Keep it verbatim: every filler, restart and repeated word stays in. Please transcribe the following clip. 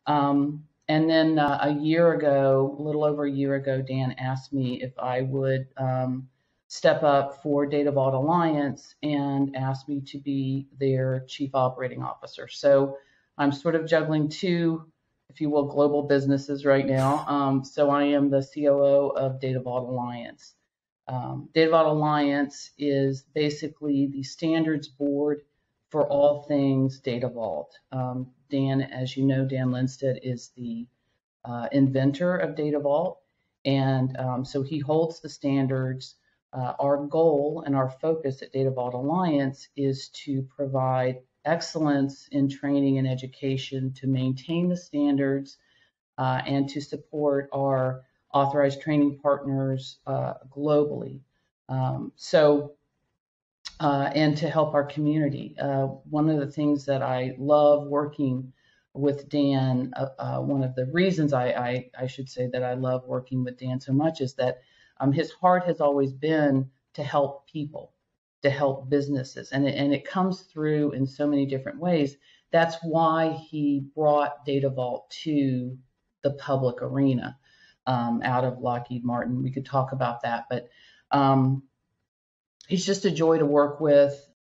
Um, and then uh, a year ago, a little over a year ago, Dan asked me if I would um, step up for Data Vault Alliance and asked me to be their chief operating officer. So I'm sort of juggling two, if you will, global businesses right now. Um, so I am the C O O of Data Vault Alliance. Um, Data Vault Alliance is basically the standards board for all things Data Vault. Um, Dan, as you know, Dan Linstedt is the uh, inventor of Data Vault, and um, so he holds the standards. Uh, our goal and our focus at Data Vault Alliance is to provide excellence in training and education to maintain the standards uh, and to support our authorized training partners uh, globally. Um, so, uh, and to help our community. Uh, one of the things that I love working with Dan, uh, uh, one of the reasons I, I, I should say that I love working with Dan so much is that um, his heart has always been to help people, to help businesses, and it, and it comes through in so many different ways. That's why he brought Data Vault to the public arena um, out of Lockheed Martin. We could talk about that, but um, he's just a joy to work with.